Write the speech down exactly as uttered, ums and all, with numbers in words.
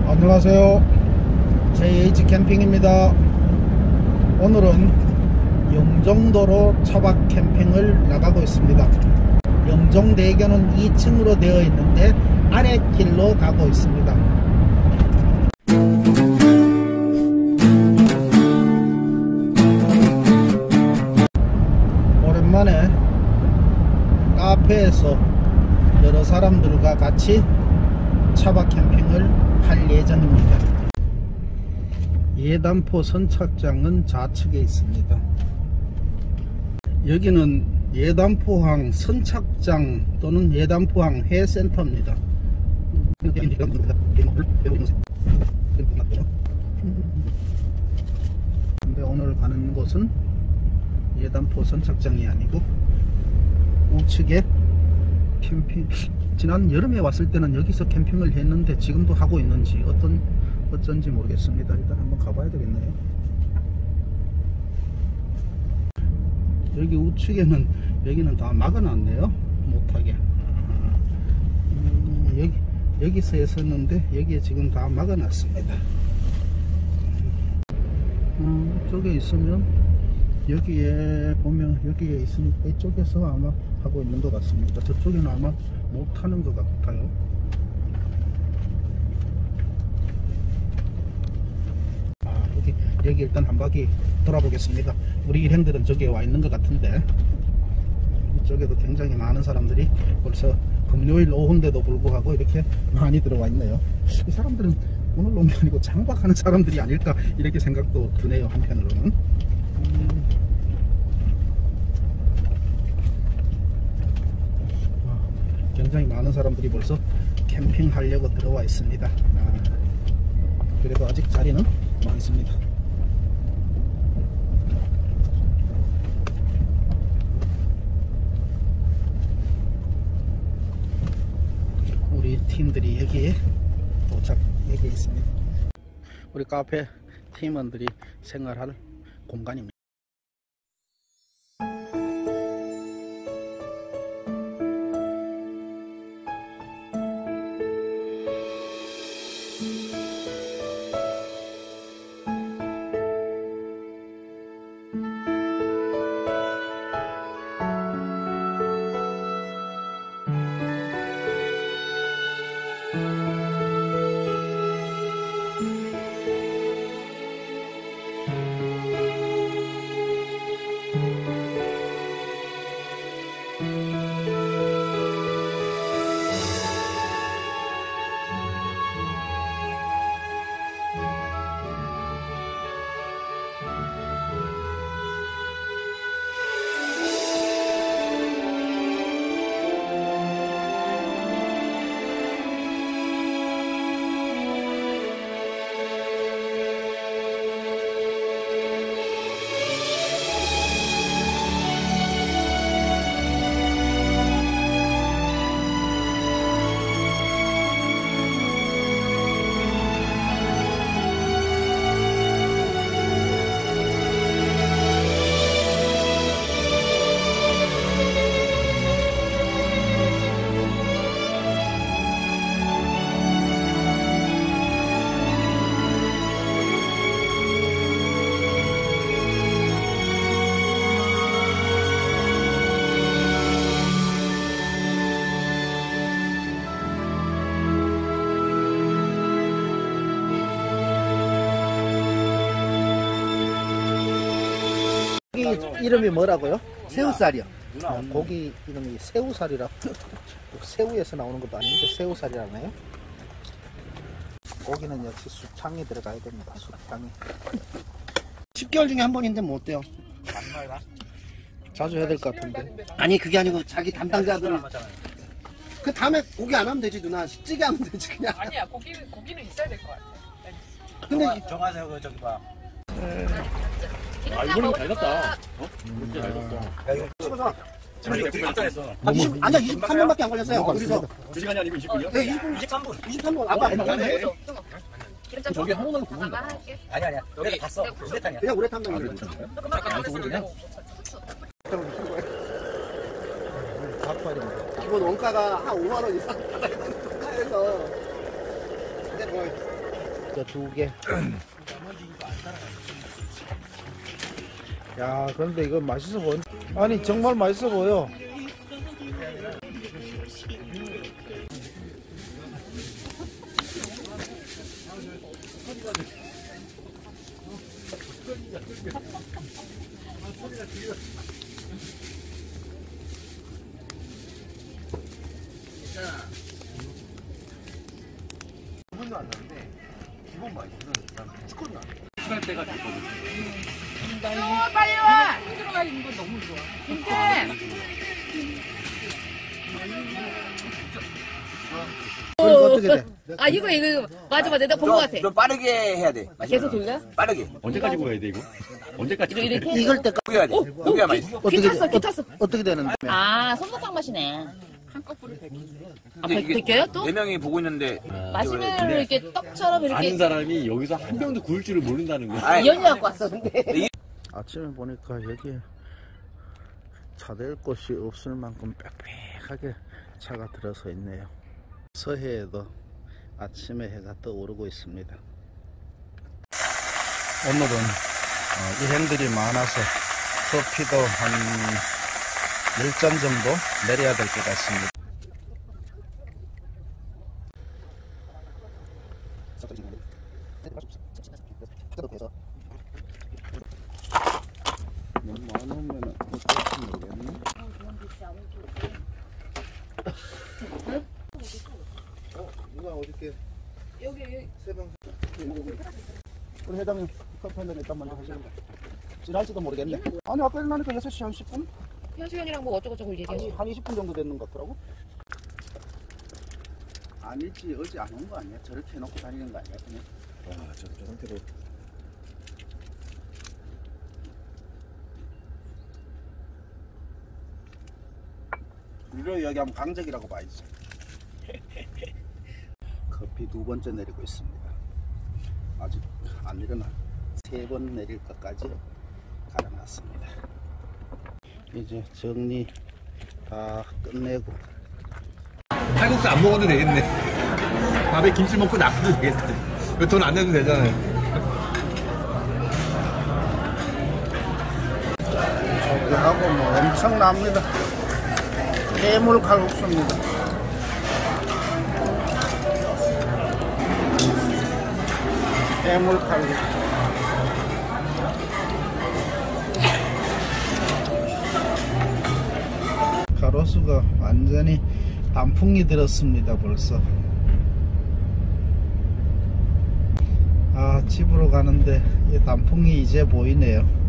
안녕하세요, 제이에이치 캠핑입니다. 오늘은 영종도로 차박 캠핑을 나가고 있습니다. 영종대교는 이 층으로 되어 있는데 아랫길로 가고 있습니다. 오랜만에 카페에서 여러 사람들과 같이 차박 캠핑을 할 예정입니다. 예단포 선착장은 좌측에 있습니다. 여기는 예단포항 선착장 또는 예단포항 해센터입니다. 근데 오늘 가는 곳은 예단포 선착장이 아니고 우측에 캠핑, 지난 여름에 왔을 때는 여기서 캠핑을 했는데 지금도 하고 있는지 어떤 어쩐지 모르겠습니다. 일단 한번 가봐야 되겠네요. 여기 우측에는 여기는 다 막아놨네요, 못하게. 음, 여기 여기서 했었는데 여기에 지금 다 막아놨습니다. 음, 이쪽에 있으면 여기에 보면 여기에 있으니까 이쪽에서 아마 하고 있는 것 같습니다. 저쪽에는 아마 못하는 것 같아요. 아, 여기, 여기 일단 한 바퀴 돌아보겠습니다. 우리 일행들은 저기에 와 있는 것 같은데 이쪽에도 굉장히 많은 사람들이 벌써 금요일 오후인데도 불구하고 이렇게 많이 들어와 있네요. 이 사람들은 오늘 온 게 아니고 장박하는 사람들이 아닐까 이렇게 생각도 드네요, 한편으로는. 음. 굉장히 많은 사람들이 벌써 캠핑하려고 들어와 있습니다. 아, 그래도 아직 자리는 많습니다. 우리 팀들이 여기에 도착, 여기에 있습니다. 우리 카페 팀원들이 생활할 공간입니다. 고기 이름이 뭐라고요? 새우살이요. 아, 고기 이름이 새우살이라. 새우에서 나오는 것도 아닌데 새우살이라네요. 고기는 역시 수탕이 들어가야 됩니다. 수탕이. 십 개월 중에 한 번인데 뭐 어때요? 자주 해야 될 것 같은데. 아니 그게 아니고 자기 담당자들 그 다음에 고기 안 하면 되지 누나. 식찌개 하면 되지 그냥. 아니야, 고기는 고기는 있어야 될 것 같아. 근데 정하, 정하세요. 그 저기 봐. 아 이거는 잘 갔다. 어? 진짜 잘 갔다. 야 이거 찍어서 이거 되게 간단했어. 아, 이십, 아니야 이십삼 분밖에 안 걸렸어요. 어디서? 두 시간이 아니고 이십 분이요? 네, 이십 분. 이십삼 분. 이십삼 분. 아까 맞네. 저기 한우는 구분다. 아니 아니야. 여기 봤어. 우레탄이야. 그냥 우레탄 당이 닭발입니다. 기본 원가가 한 오만 원 이상 받아야 되는 차에서 근데 뭐 저 두 개. 야, 그런데 이거 맛있어 보여. 아니, 정말 맛있어 보여. 기분도 안 나는데 기본 맛있는 난 축구는 안 돼. 할 때가 됐거든. 어, 빨리 와! 들어가 있는 건 너무 좋아. 진짜. 그럼 어떻게 돼? 아 이거 이거 이거. 맞아 맞아 내가 본 거 같아. 좀 빠르게 해야 돼. 계속 돌려? 빠르게. 언제까지 구워야 돼 이거? 언제까지 이거 구워야 돼? 이렇게. 익을 때까지 구워야 돼. 구워야 맛있어. 어떻게 탔어 돼? 기 탔어. 어떻게 되는데? 아 손바닥 맛이네. 아 근데 이게 벗겨요 또? 네 명이 보고 있는데 마시멜로 이렇게 떡처럼 이렇게 아는 사람이 여기서 한 병도 구울 줄을 모른다는 거야. 아이, 연유 갖고 왔어 근데. 아침에 보니까 여기 차댈 곳이 없을 만큼 빽빽하게 차가 들어서 있네요. 서해에도 아침에 해가 떠오르고 있습니다. 오늘은 어, 일행들이 많아서 커피도 한 열 잔 정도 내려야 될 것 같습니다. 너무 많으면 어떨지 모르겠네. 어, 누가 어저께 여기 세병 우리 회장님 커피 한잔 일단 먼저 하시는 거 지날지도 모르겠네. 아니 아까 일어나니까 여섯 시 한 십 분? 현수형이랑 뭐 어쩌고저쩌고 얘기해. 아니 한 이십 분 정도 됐는 것 같더라고. 아니지 어제 안 온 거 아니야? 저렇게 해놓고 다니는 거 아니야 그냥? 와 저, 저 상태로 우리로 여기하면 강적이라고 봐야지. 커피 두 번째 내리고 있습니다. 아직 안 일어나. 세 번 내릴 것까지 갈아놨습니다. 이제 정리 다 끝내고 칼국수 안 먹어도 되겠네. 밥에 김치 먹고 나가도 되겠네. 돈 안 내도 되잖아요. 저기하고 뭐 엄청납니다. 해물 칼국수입니다. 해물 칼국수. 가로수가 완전히 단풍이 들었습니다. 벌써. 아, 집으로 가는데 이 단풍이 이제 보이네요.